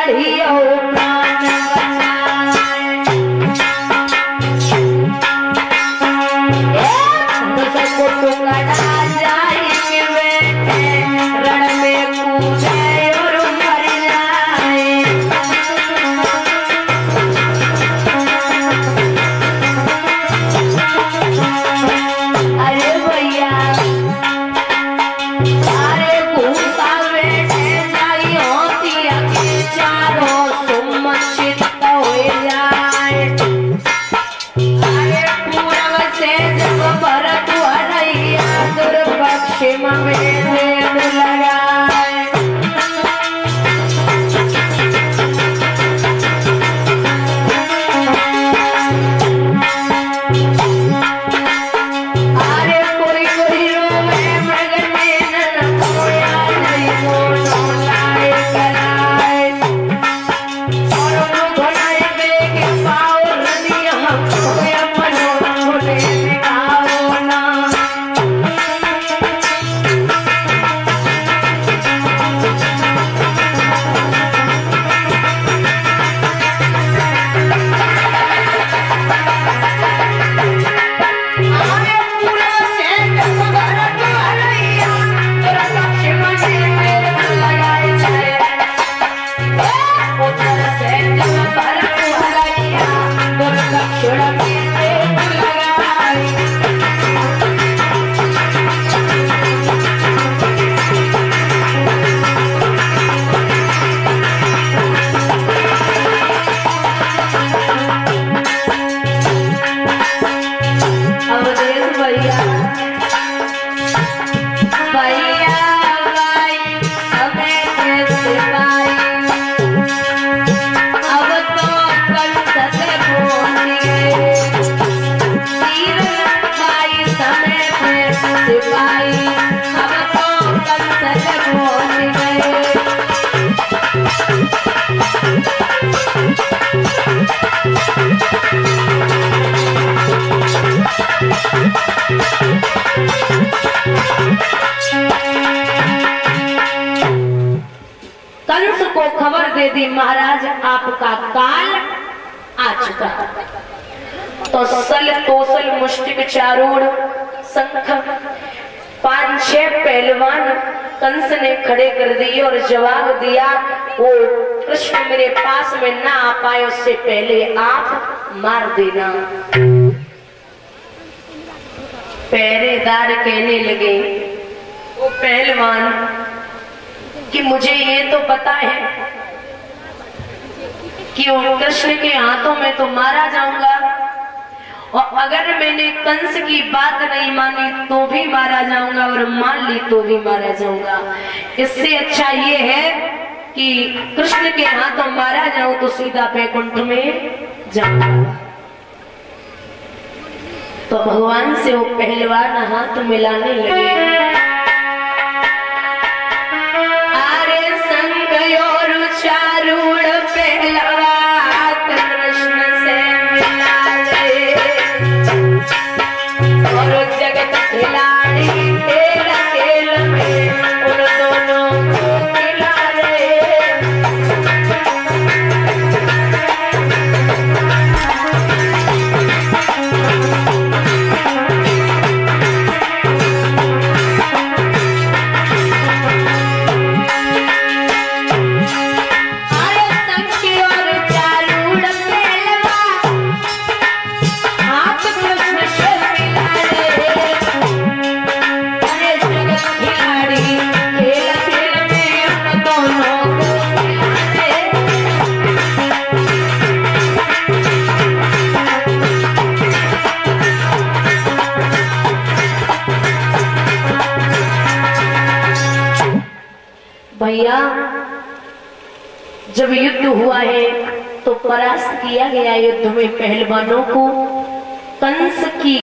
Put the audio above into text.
बढ़िया प्राण बचाए सबको टूंगा डाल जाएंगे बेटे रण में कूदे और मर जाए। अरे भैया अरे घूसा बेटे जाई होती के चारों सुमचित हो जाए। अरे पूर्व से जब भरत हरैया दुर्पक्षिम में वेद लगाए। अरे कोई कोई रोवे मृग नैनन खोया नहीं मोनो लाए कराए। और घोड़ाए बेग पाओ हृदय हम खोया मनो ले दिखाओ ना। अरे पूरा से जब भरत हरैया दुर्पक्षिम में वेद लगाए जाए। पूरा से जब भरत हरैया दुर्पक्षिम में वेद लगाए। अवधेश भैया भैया भाई हमें कैसे पाई। अब तो कंठ से बोल गए तीर भाई समय कैसे पाई। अब तो कंठ से बोल गए। कंस को खबर दे दी महाराज आपका काल आ चुका। तो सल तोसल मुष्टिक चारूढ़ शंख 5-6 पहलवान कंस ने खड़े कर दिए और जवाब दिया वो कृष्ण मेरे पास में ना आ पाए उससे पहले आप मार देना। पहरेदार कहने लगे वो पहलवान कि मुझे ये तो पता है कि वो कृष्ण के हाथों में तो मारा जाऊंगा और अगर मैंने कंस की बात नहीं मानी तो भी मारा जाऊंगा और मान ली तो भी मारा जाऊंगा। इससे अच्छा ये है कि कृष्ण के हाथों मारा जाऊं तो सीधा बैकुंठ में जाऊंगा। तो भगवान से वो पहलवान हाथ मिलाने लगे। चारूढ़ पहलवान कृष्ण से मिला ले और जगत खिलाड़ी खेल खेल में उन दोनों को खिला ले। भैया जब युद्ध हुआ है तो परास्त किया गया युद्ध में पहलवानों को कंस की